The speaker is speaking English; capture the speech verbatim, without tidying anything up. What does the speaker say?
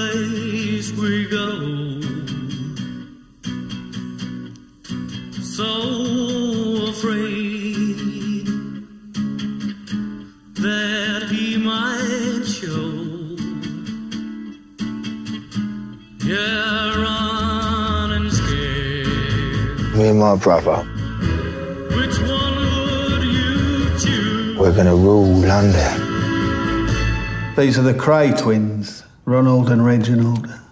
place we go, so afraid that he might show. Yeah, running scared. Me and my brother, which one would you choose? We're gonna rule London. These are the Cray twins, Ronald and Reginald.